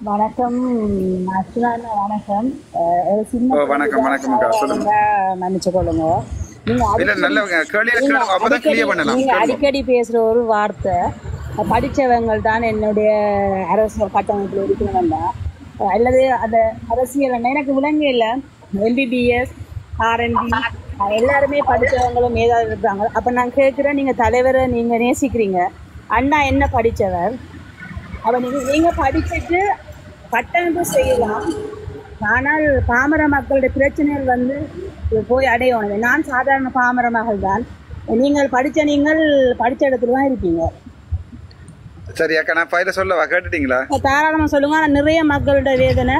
வணக்கம் அஸ்வினா, வணக்கம். ஒரு சின்ன வணக்கம் வணக்கம் அக்கா, சொல்லுங்க. மன்னிச்சு கொள்ளுங்க. நீங்க இல்ல நல்லவங்க கேள்வியில கேளுங்க, அப்பதான் கிளியர் பண்ணலாம். நீங்க அடிக்கடி பேசுற ஒரு வார்த்தை, படிச்சவங்கள் தான் என்னுடைய அரசியல் கட்டமைப்பில் இருக்கணும் தான், அல்லது அந்த அரசியல் எனக்கு விளங்க இல்லை. MBBS RND எல்லாருமே படிச்சவங்களும் ஏதாவது இருக்காங்க. அப்ப நான் கேட்கிறேன், நீங்க தலைவரை நீங்க நேசிக்கிறீங்க, அண்ணா என்ன படிச்சவர்? அப்ப நீங்க படிச்சுட்டு கட்டமைப்பு செய்யலாம், ஆனால் பாமர மக்களுடைய பிரச்சனைகள் போய் அடையணும். நான் சாதாரண பாமர மகள் தான். நீங்கள் படிச்ச இடத்துல தான் இருப்பீங்க. சரி அக்கா, நான் பயில சொல்லவா, கேட்டுட்டீங்களா? தாராளமா சொல்லுங்க. ஆனால் நிறைய மக்களுடைய வேதனை.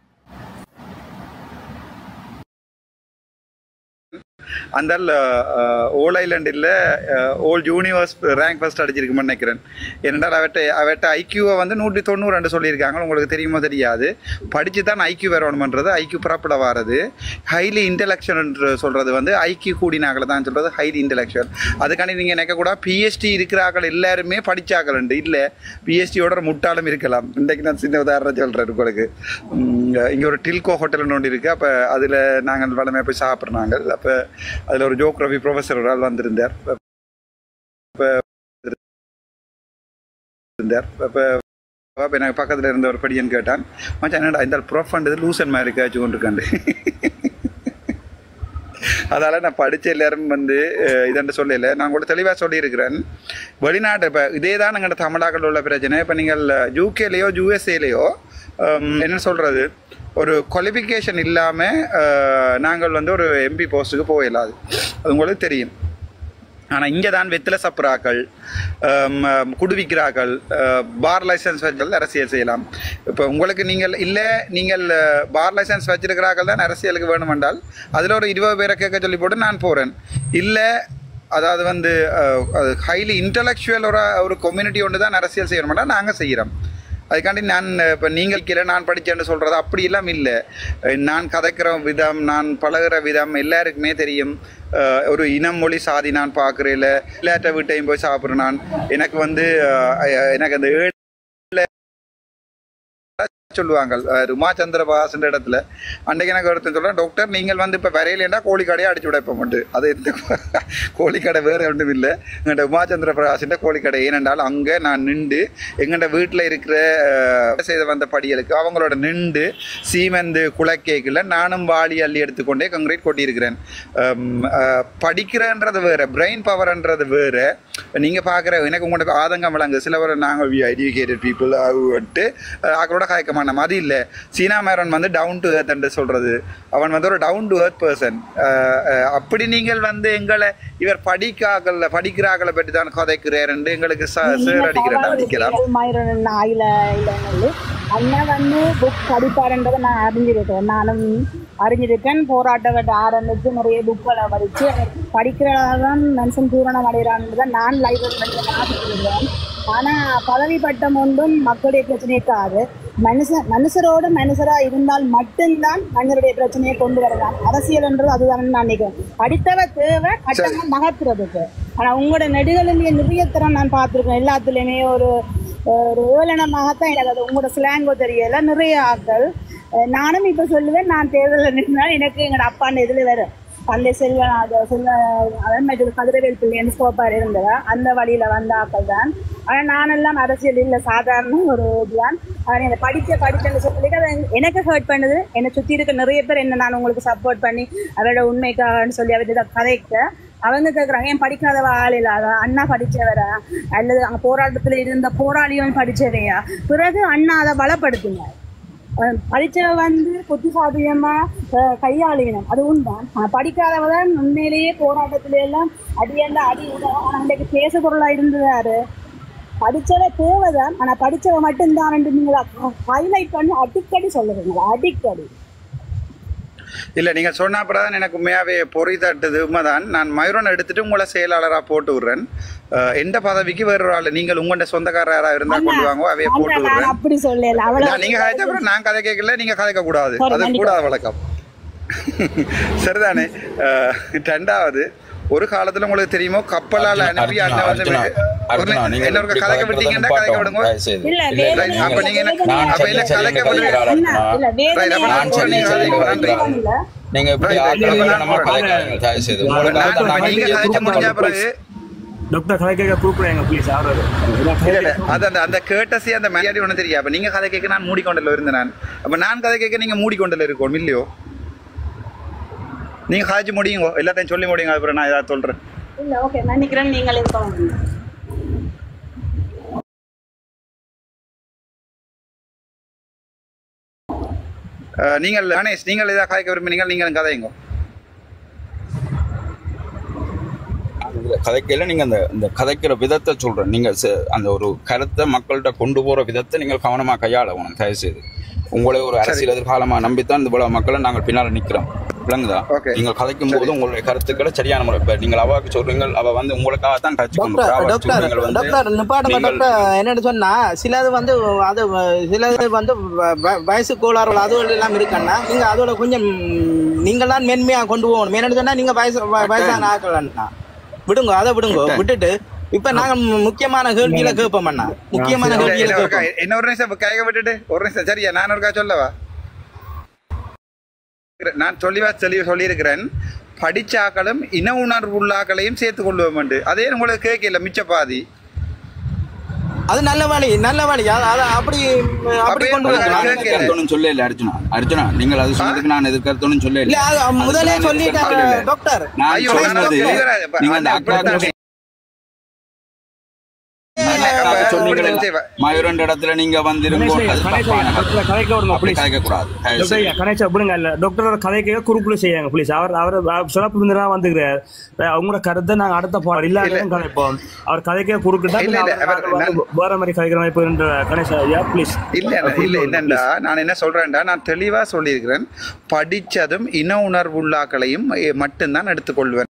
அந்த ஓல் ஐலண்டில் ஓல் யூனிவர்ஸ் ரேங்க் ஃபர்ஸ்ட் அடிச்சிருக்குமென்னு நினைக்கிறேன். ஏனென்றால் அவட்ட ஐக்யூவை வந்து 192 சொல்லியிருக்காங்க. உங்களுக்கு தெரியுமோ தெரியாது. படித்து தான் ஐக்யூ வரணுமன்றது, ஐக்யூ ப்ராப்பராக வர்றது. ஹைலி இன்டெலெக்சுவல் என்று சொல்கிறது வந்து ஐக்யூ கூடினாக்களை தான் சொல்கிறது ஹைலி இன்டெலெக்சுவல். அதுக்காண்டி நீங்கள் நினைக்கக்கூட PhD இருக்கிறாக்கள் எல்லாருமே படித்தாக்கள் இல்லை, PhDயோட ஒரு முட்டாளும் இருக்கலாம். இன்றைக்கு நான் சின்ன உதாரணம் சொல்கிறேன் உங்களுக்கு. இங்கே ஒரு டில்கோ ஹோட்டல்னு ஒன்று இருக்குது. அப்போ அதில் நாங்கள் வளமையாக போய் சாப்பிட்றாங்க. அப்போ அதில் ஒரு ஜியோகிராஃபி ப்ரொஃபஸர் ஒரு ஆள் வந்திருந்தார். அப்போ எனக்கு பக்கத்தில் இருந்த ஒரு படியன் கேட்டான், மச்சான் என்னடா இந்த ப்ரொஃபண்டது லூசன் மாதிரி காய்ச்சி கொண்டு இருக்காண்டு. அதால் நான் படித்த எல்லாரும் வந்து இதென்று சொல்லலை. நான் கூட தெளிவாக சொல்லியிருக்கிறேன். வெளிநாட்டு இப்போ இதே தான் எங்கள்ட தமிழாக்கள் உள்ள பிரச்சனை. இப்போ நீங்கள் UKலேயோ USA என்ன சொல்கிறது, ஒரு குவாலிஃபிகேஷன் இல்லாமல் நாங்கள் வந்து ஒரு MP போஸ்ட்டுக்கு போயிடலாது, அது உங்களுக்கு தெரியும். ஆனால் இங்கே தான் வெத்தில சப்புறாக்கள், குடுவிக்கிறாக்கள், பார் லைசன்ஸ் வச்சு அரசியல் செய்யலாம். இப்போ உங்களுக்கு நீங்கள் பார் லைசன்ஸ் வச்சிருக்கிறாக்கள் தான் அரசியலுக்கு வேணுமென்றால் அதில் ஒரு 20 பேரை கேட்க சொல்லி போட்டு நான் போகிறேன். இல்லை அதாவது வந்து ஹைலி இன்டலெக்சுவல் ஒரு கம்யூனிட்டி ஒன்று தான் அரசியல் செய்யணுமெண்டா நாங்கள் செய்கிறோம். அதுக்காண்டி நான் இப்போ நீங்கள் கீழே நான் படித்தேன்னு சொல்கிறது அப்படியெல்லாம் இல்லை. நான் கதைக்கிற விதம், நான் பழகிற விதம் எல்லாருக்குமே தெரியும். ஒரு இனம் மொழி சாதி நான் பார்க்குறேன், எல்லாட்ட வீட்டையும் போய் சாப்பிட்றேன். நான் எனக்கு வந்து எனக்கு அந்த சொல்லுவாங்க உமாச்சந்திர பாசன்ற இடத்துல. அன்றைக்கு எனக்கு ஒருத்தன் சொல்கிறேன், டாக்டர் நீங்கள் வந்து இப்போ வரையிலேண்டா கோழிக்கடையை அடிச்சு விடைப்போம்ட்டு. அது எந்த கோழிக்கடை வேறு ஒன்றும் இல்லை, எங்கள்கிட்ட உமாச்சந்திர பிரகாசின்ற கோழிக்கடை. ஏனென்றால் அங்கே நான் நின்று எங்கள்கிட்ட வீட்டில் இருக்கிற செய்த வந்த படிகளுக்கு அவங்களோட நின்று சீமெந்து குலக்கேக்கில் நானும் வாளி அள்ளி எடுத்துக்கொண்டே கங்க்ரீட் கொட்டியிருக்கிறேன். படிக்கிறன்றது வேறு, பிரெயின் பவர்ன்றது வேறு. நீங்கள் பார்க்குற எனக்கு உங்களுக்கு ஆதங்கம் விளங்கு. சிலவர் நாங்கள் எஜுகேட்டட் பீப்புள் ஆகிட்டு அவங்களோட காய்க்க அது இல்லை. சீனா மேரன் வந்து டவுன் டு எர்த் என்று சொல்றது, அவன் வந்து ஒரு டவுன் டு எர்த் பர்சன். அப்படி நீங்கள் வந்து எங்களை இவர் படிக்கிறாக்களை பற்றி தான் கதைக்கிறார் என்று எங்களுக்கு சேர் அடிக்கலாம். அண்ணன் வந்து புக் படிப்பாருன்றதை நான் அறிஞ்சிருக்கேன். நானும் அறிஞ்சிருக்கேன். போராட்டத்தை ஆரம்பித்து நிறைய புக்களை படித்து படிக்கிறதான் மனுஷன் பூரணம் அடைகிறான் நான் லைப்ரரி படிக்கிறேன். ஆனால் பதவி பட்டம் ஒன்றும் மக்களுடைய பிரச்சனைக்காது. மனுஷரோட மனுஷராக இருந்தால் மட்டும்தான் மனிதருடைய பிரச்சனையை கொண்டு வரலாம். அரசியல்ன்றது அதுதான் நான் நினைக்கிறேன். படித்தவ தேவை கட்டணம் நகர்த்துறதுக்கு. ஆனால் உங்களோட நெடுகளிலேயே நிறைய திறம் நான் பார்த்துருக்கேன். எல்லாத்துலேயுமே ஒரு ஏளனமாகத்தான் எனக்கு அது உங்களோட ஸ்லாங்கோ தெரியல. நிறைய ஆட்கள் நானும் இப்போ சொல்லுவேன், நான் தேர்தலில் நின்றால் எனக்கு எங்களோட அப்பான்னு இதில் வேறு பள்ளி செல்வன் அதே கதிரவேல் பிள்ளைன்னு ஸ்கோப்பார் இருந்ததா அந்த வழியில் வந்த ஆக்கள் தான். ஆனால் நானெல்லாம் அரசியல் இல்லை, சாதாரண ஒரு இதுதான். ஆனால் என்னை படித்தேன்னு சொல்லிட்டு அதை எனக்கு ஹர்ட் பண்ணுது. என்னை சுற்றி இருக்க நிறைய பேர் என்ன நான் உங்களுக்கு சப்போர்ட் பண்ணி அவரோட உண்மைக்காகன்னு சொல்லி அவர் இதை கதைக்க அவங்க கேட்குறாங்க, ஏன் படிக்காதவ ஆள் இல்லாத அண்ணா படித்தவரா அல்லது அங்கே போராட்டத்தில் இருந்த போராளியும் படித்தவையா? பிறகு அண்ணா அதை பலப்படுத்துங்க. படித்தவ வந்து புத்திசாலியமாக கையாளினம் அது உண்தான். படிக்காதவதான் உண்மையிலேயே போராட்டத்தில எல்லாம் அடியெல்லாம் அடி விடும். ஆனால் அன்றைக்கு பேச பொருளாக இருந்ததாரு. படித்தவ தேவைதான், ஆனால் படித்தவ மட்டும்தான் என்று நீங்கள் ஹைலைட் பண்ணி அடிக்கடி சொல்லுறீங்களா? அடிக்கடி இல்லை, நீங்கள் சொன்ன அப்புறம் தான் எனக்கு உண்மையாகவே பொறி தட்டுது. உண்மைதான். நான் மயூரன் எடுத்துட்டு உங்களை செயலாளராக போட்டு விடுறேன். எந்த பதவிக்கு வேற ஒரு ஆள் நீங்கள் உங்களோட சொந்தக்காரராக இருந்தால் கொண்டு வாங்க, அவைய போட்டு விடுறேன். அப்படி சொல்லல. நீங்க கதைச்ச அப்புறம் நான் கதை கேட்கல, நீங்க கதைக்க கூடாது, அது கூடாத வழக்கம். சரிதானே? ரெண்டாவது, ஒரு காலத்துல உங்களுக்கு தெரியுமோ கப்பலால் அனுப்பி அங்க வந்து என்ன கதைக்க விட்டீங்கன்னா கதைக்க விடுங்க. அப்ப நீங்க அப்ப என்ன கதைக்க விடுங்க. நீங்க இப்படி நீங்க கதைக்க முடிஞ்ச பிறகு டாக்டர் கதை கேட்க கூப்பிடுங்க ப்ளீஸ். அந்த கேட்டசி அந்த மரியாதை ஒண்ணு தெரியும். அப்ப நீங்க கதை கேட்க நான் மூடிக்கொண்டல இருந்தேன். நான் அப்ப நான் கதை கேட்க நீங்க மூடிக்கொண்டல இருக்கோம் இல்லையோ? நீங்க காய்ச்சி முடியுங்க, எல்லாத்தையும் சொல்லி முடியுங்க. அப்புறம் நான் ஏதாவது சொல்றேன். இல்ல ஓகே நான் நினைக்கிறேன் நீங்களே சொல்லுங்க. நீங்கள் கணேஷ் நீங்கள் ஏதாவது கதைக்க விரும்பினீங்க, நீங்களும் கதைங்க. கதைக்கையில நீங்க அந்த கதைக்கிற விதத்தை சொல்றேன். நீங்க அந்த ஒரு கருத்தை மக்கள்கிட்ட கொண்டு போற விதத்தை நீங்கள் கவனமா கையாளணும் தயவு செய்து. உங்களே ஒரு அரசியல் எதிர்காலமா நம்பித்தான் இந்த இவ்வளவு மக்களை நாங்கள் பின்னால நிக்கிறோம். விளங்குதா? நீங்கள் கதைக்கும் போது உங்களுடைய கருத்துக்களை சரியான முறை. இப்ப நீங்கள் அவாவுக்கு சொல்றீங்க, அவ வந்து உங்களுக்காக தான் என்னன்னு சொன்னா சிலது வந்து அது சிலது வந்து வயசு கோளாறுகள் அதுவும் எல்லாம் இருக்குன்னா நீங்க அதோட கொஞ்சம் நீங்கள் தான் மென்மையா கொண்டு போகணும். என்னன்னு சொன்னா நீங்க வயசான ஆக்கலன்னா விடுங்க, அதை விடுங்க. விட்டுட்டு இப்ப நாங்க முக்கியமான கேள்வியில கேட்போம். முக்கியமான கேள்வியில கேட்போம். என்ன ஒரு நிமிஷம் கைக விட்டுட்டு ஒரு நிமிஷம் சரியா நான் ஒருக்கா சொல்லவா? நான் சொல்லியிருக்கிறேன், படிச்சாக்களும் இன உணர்வு உள்ளாக்களையும் சேர்த்து கொள்வோம். அதே உங்களுக்கு கேட்கல மிச்ச பாதி. அது நல்ல வழி அப்படி கொண்டு சொல்லல அர்ஜுனா நீங்கள் அது சொன்னதுக்கு நான் எதிர்கருத்தோன்னு சொல்லல. முதலே சொல்லிட்டாரு டாக்டர். நீங்க அந்த அக்கா மயூரன் இடத்துல நீங்க குறுக்குள்ள செய்யாங்க ப்ளீஸ். அவர் சிறப்பு வந்துக்கிறார். அவங்களோட கருத்தை நாங்க அடுத்த பாடம் இல்லாத கதைப்போம். அவர் கதைக்க குறுக்கிட்டா வேற மாதிரி கதைக்கிற மாதிரி கணேஷ் ஐயா ப்ளீஸ். இல்ல என்னண்டா நான் என்ன சொல்றேன்டா, நான் தெளிவா சொல்லியிருக்கிறேன், படிச்சதும் இன உணர்வு உள்ளாக்களையும் மட்டும்தான் எடுத்துக்கொள்வேன்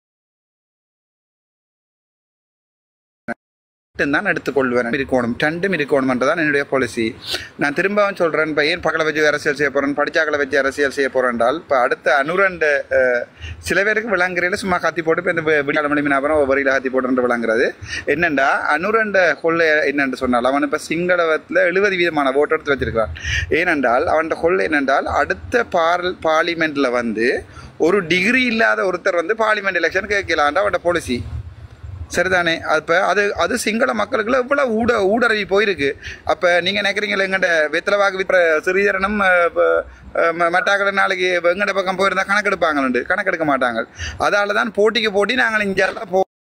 தான் எடுத்துக்கொள்வேன். இருக்கணும் ரெண்டும் இருக்கணும்ன்றதான் என்னுடைய பாலிசி. நான் திரும்பவும் சொல்றேன், இப்போ ஏன் பக்கலை வச்சு அரசியல் செய்ய போறேன், படிச்சாக்களை வச்சு அரசியல் செய்ய போறேன் என்றால் இப்போ அடுத்த அனுரண்டு சில பேருக்கு விளங்குறையில சும்மா கத்தி போட்டு இப்போ இந்த விடியாள மணி அப்புறம் வரியில கத்தி போட்டு விளங்குறது என்னண்டா அனுரண்ட கொள்ளை என்னென்று சொன்னால் அவன் இப்போ சிங்களவத்தில் 70% ஓட்டு எடுத்து வச்சிருக்கிறான். ஏனென்றால் அவன் கொள்ளை என்னென்றால் அடுத்த பார்லிமெண்ட்ல வந்து ஒரு டிகிரி இல்லாத ஒருத்தர் வந்து பார்லிமெண்ட் எலெக்ஷன் கேட்கலான்டா அவன் பாலிசி. சரிதானே? அப்போ அது சிங்கள மக்களுக்குள்ள இவ்வளோ ஊடறவி போயிருக்கு. அப்போ நீங்கள் நினைக்கிறீங்களா எங்கள்ட வெத்தலைவாக்கு விற்ற சிறிதரனும் மட்டாக்களை நாளைக்கு எங்கட பக்கம் போயிருந்தால் கணக்கெடுப்பாங்கன்னு கணக்கெடுக்க மாட்டாங்க. அதால தான் போட்டிக்கு போட்டி நாங்கள் இங்கே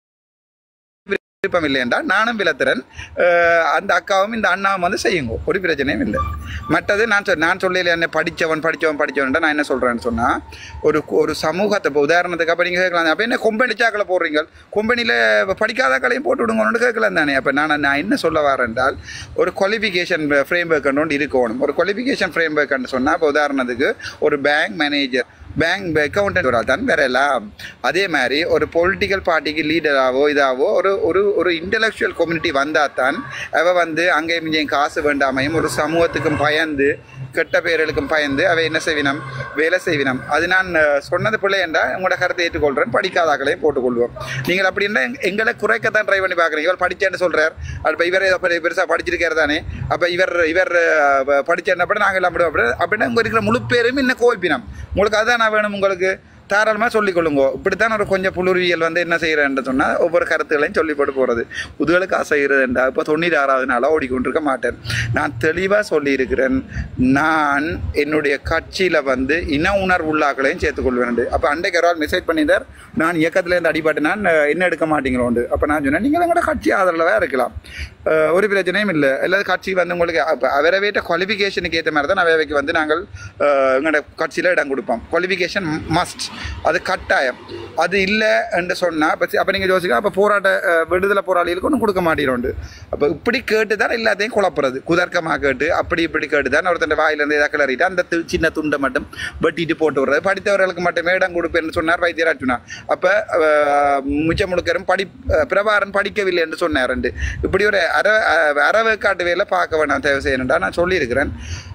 விருப்பம் இல்லை என்றால் நானும் விலத்திறன் அந்த அக்காவும் இந்த அண்ணாவும் வந்து செய்யுங்க, ஒரு பிரச்சனையும் இல்லை. மற்றது நான் சொல்லல என்ன படித்தவன் நான் என்ன சொல்கிறேன்னு சொன்னால் ஒரு சமூகத்தை இப்போ உதாரணத்துக்கு அப்போ நீங்கள் கேட்கலாம், அப்போ என்ன கொம்பனிச்சாக்களை போடுறீங்க, கொம்பனியில் படிக்காதாக்களையும் போட்டு விடுங்கன்னு கேட்கலாம் தானே. அப்போ நான் என்ன சொல்ல வரேன் என்றால் ஒரு குவாலிஃபிகேஷன் ஃப்ரேம் ஒர்க் ஒன்று இருக்கணும். ஒரு குவாலிஃபிகேஷன் ஃப்ரேம் ஒர்க்னு சொன்னால் இப்போ உதாரணத்துக்கு ஒரு பேங்க் மேனேஜர் பேங்க் அக்கௌண்டன்ட் ஒரு தான் வரலாம். அதே மாதிரி ஒரு பொலிட்டிக்கல் பார்ட்டிக்கு லீடராகவோ இதாகவோ ஒரு இன்டலெக்சுவல் கம்யூனிட்டி வந்தால் தான் அவ வந்து அங்கேயும் இங்கேயும் காசு வேண்டாமையும் ஒரு சமூகத்துக்கும் பயந்து கெட்ட பேர்களுக்கும் பயந்து அவை என்ன செய்வினம் வேலை செய்வினம். அது நான் சொன்னது பிள்ளை என்றால் உங்களோட கருத்தை ஏற்றுக்கொள்கிறேன், படிக்காதாக்களையும் போட்டுக்கொள்வோம். நீங்கள் அப்படி இருந்தால் எங்களை குறைக்கத்தான் ட்ரை பண்ணி பார்க்குறீங்க. இவர் படித்தேன்னு சொல்கிறார், அப்போ இவரே பெருசாக படிச்சிருக்காரு தானே, அப்போ இவர் படித்தேன்னப்பட நாங்கள் எல்லாம் அப்படின்னா உங்கள் இருக்கிற முழு பேரும் இன்னும் கோவிப்பினம். உங்களுக்கு அதுதான் நான் வேணும், உங்களுக்கு தாராளமாக சொல்லிக்கொள்ளுங்க. இப்படித்தான் ஒரு கொஞ்சம் புலுரிவியல் வந்து என்ன செய்கிறேன்னு சொன்னால் ஒவ்வொரு கருத்துக்களையும் சொல்லி போட்டு போகிறது. உதுகளுக்கு ஆசைகிறது என்றால் இப்போ 96வது நாளாக ஓடிக்கொண்டிருக்க மாட்டேன். நான் தெளிவாக சொல்லியிருக்கிறேன், நான் என்னுடைய கட்சியில் வந்து இன உணர்வு உள்ளாக்களையும் சேர்த்துக்கொள்வேன். அப்போ அன்றைக்கு ஒரு ஆள் மெசேஜ் பண்ணிட்டார், நான் இயக்கத்துலேருந்து அடிபட்டுனான் என்ன எடுக்க மாட்டீங்களோண்டு. அப்போ நான் சொன்னேன், நீங்கள் எங்களோட கட்சி ஆதரவாக இருக்கலாம், ஒரு பிரச்சனையும் இல்லை. எல்லாரும் கட்சி வந்து உங்களுக்கு அப்போ அவரவேட்ட குவாலிஃபிகேஷனுக்கு ஏற்ற மாதிரி தான் அவைக்கு வந்து நாங்கள் எங்களோட கட்சியில் இடம் கொடுப்போம். குவாலிஃபிகேஷன் மஸ்ட், அது கட்டாயம். அது இல்லை என்று சொன்னால் அப்போ நீங்கள் யோசிக்கலாம், அப்போ விடுதலை போராளிகளுக்கு ஒன்றும் கொடுக்க மாட்டேறோண்டு. அப்போ இப்படி கேட்டு தான் எல்லாத்தையும் குழப்புறது, குதர்க்கமாக கேட்டு அப்படி இப்படி கேட்டு தான் ஒருத்தன் வாயிலேருந்து எதாவது கிளறிட்டு அந்த சின்ன துண்டை மட்டும் வெட்டிட்டு போட்டு விடுறது. படித்தவர்களுக்கு மட்டுமே இடம் கொடுப்பேன்னு சொன்னார் வைத்தியராஜ்னா. அப்போ மிச்சம் முழுக்கரும் பிரபாரன் படிக்கவில்லை என்று சொன்னார். இப்படி ஒரு அறவேக்காட்டு வேலை பார்க்க வேணாம் தேவை செய்யணும்டா நான் சொல்லியிருக்கிறேன்.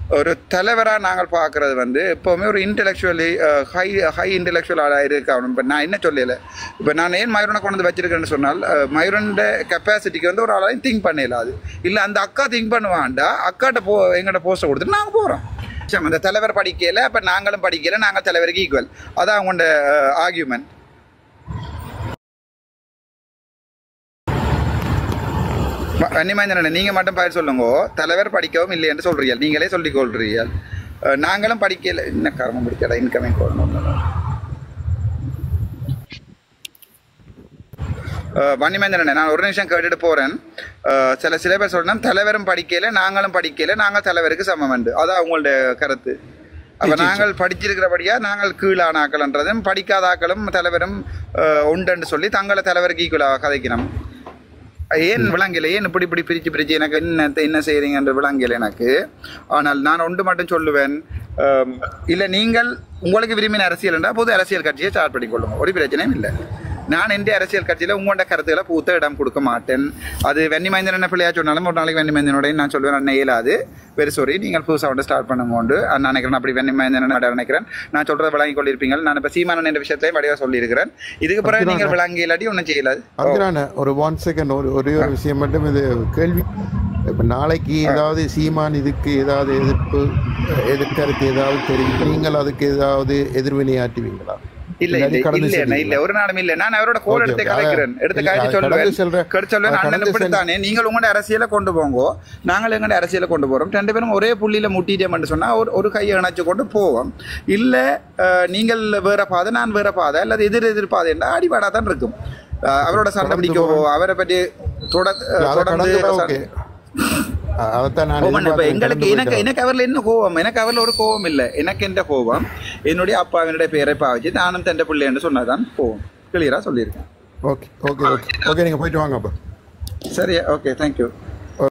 ஒரு தலைவராக நாங்கள் பார்க்குறது வந்து எப்போவுமே ஒரு இன்டெலெக்சுவலி ஹை இன்டெலெக்சுவலாக இருக்காகணும். இப்போ நான் என்ன சொல்லலை, இப்போ நான் ஏன் மயூரனை கொண்டு வந்து வச்சிருக்கேன்னு சொன்னால் மயூரனோட கெப்பாசிட்டிக்கு வந்து ஒரு ஆளாலையும் திங்க் பண்ணலாது. இல்லை அந்த அக்கா திங்க் பண்ணுவான்டா, அக்காட்ட எங்கள்கிட்ட போஸ்ட்டை கொடுத்துட்டு நாங்கள் போகிறோம். அந்த தலைவர் படிக்கல, அப்போ நாங்களும் படிக்கல, நாங்கள் தலைவருக்கு ஈக்குவல். அதான் அவங்களோட ஆர்கியூமெண்ட். வன்னிமேந்திரன் நீங்கள் மட்டும் பயிர் சொல்லுங்க, தலைவர் படிக்கவும் இல்லை என்று சொல்றீங்க, நீங்களே சொல்லிக் கொள்றீங்க. நாங்களும் படிக்கல, என்ன கர்மம் பிடிக்கல இன்கமிங் போடணும். வன்னிமேந்திரன் நான் ஒரு நிமிஷம் கேட்டுட்டு போகிறேன். சில பேர் சொல்லணும் தலைவரும் படிக்கல நாங்களும் படிக்கல, நாங்கள் தலைவருக்கு சமம் உண்டு. அதான் அவங்களோட கருத்து. அப்போ நாங்கள் படிச்சிருக்கிறபடியா நாங்கள் கீழான ஆக்கள்ன்றதும் படிக்காத ஆக்களும் தலைவரும் உண்டுன்னு சொல்லி தங்களை தலைவருக்கு ஈக்குவலாக கதைக்கணும். ஏன் விளங்கலை, ஏன் இப்படி பிரிச்சு எனக்கு என்ன செய்கிறீங்கன்ற விளங்கலை எனக்கு. ஆனால் நான் ஒன்று மட்டும் சொல்லுவேன், இல்லை நீங்கள் உங்களுக்கு விரும்பின அரசியல் என்றால் பொது அரசியல் கட்சியை ஸ்டார்ட் பண்ணிக்கொள்ளுங்க, ஒரு பிரச்சனையும் இல்லை. நான் எந்த அரசியல் கட்சியில் உங்களோட கருத்துக்களை பூத்த இடம் கொடுக்க மாட்டேன். அது வன்னிமேந்திரன் என்ன பிள்ளையா சொன்னாலும் ஒரு நாளைக்கு வன்னிமேந்திரனோடையும் நான் சொல்லுவேன், அண்ணன் இயலாது, வெரி சாரி, நீங்கள் புதுசாக வந்து ஸ்டார்ட் பண்ணுங்கோண்டு நான் நினைக்கிறேன். அப்படி வன்னிமேந்திரன் நினைக்கிறேன். நான் சொல்கிறத விளங்கி கொள்ளிருப்பீங்க. நான் இப்போ சீமானன் என்ற விஷயத்தையும் வடிவாக சொல்லியிருக்கிறேன். இதுக்கு பிறகு நீங்கள் விளங்கி இல்லாட்டி ஒன்றும் செய்யலாது. ஒரு 1 செகண்ட் ஒரே ஒரு விஷயம் மட்டும். இது கேள்வி, இப்போ நாளைக்கு ஏதாவது சீமான் இதுக்கு ஏதாவது எதிர்கருத்து ஏதாவது தெரியும், நீங்கள் அதுக்கு ஏதாவது எதிர்வினையாற்றுவீங்களா? இல்ல ஒரு நாளும் இல்ல. நான் அவரோட கோல் எடுத்து கலைக்கிறேன், எடுத்து கழிச்சு சொல்லுவேன் அண்ணன் இப்படித்தானே நீங்கள் உங்களோட அரசியலை கொண்டு போங்க, நாங்கள் எங்களோட அரசியலை கொண்டு போறோம், 2 பேரும் ஒரே புள்ளியில முட்டிட்டேன் சொன்னா ஒரு கையை இணைச்சு கொண்டு போவோம். இல்ல நீங்கள் வேற பாதை நான் வேற பாதை அல்லது எதிர் பாதை என்ற அடிபாடா தான் இருக்கும். அவரோட சண்டை பிடிக்கவோ அவரை பற்றி தொடர்ந்து எங்களுக்கு எனக்கு அவரில் என்ன கோபம், எனக்கு அவரில் ஒரு கோபம் இல்லை. எனக்கு எந்த கோபம் என்னுடைய அப்பாவினுடைய பேரை பாவிச்சு நானும் தண்டை பிள்ளை என்று சொன்னதான் கோபம். கிளியரா சொல்லியிருக்கேன். ஓகே ஓகே ஓகே ஓகே, நீங்க போயிட்டு வாங்க அப்ப. சரியா? Okay, thank you.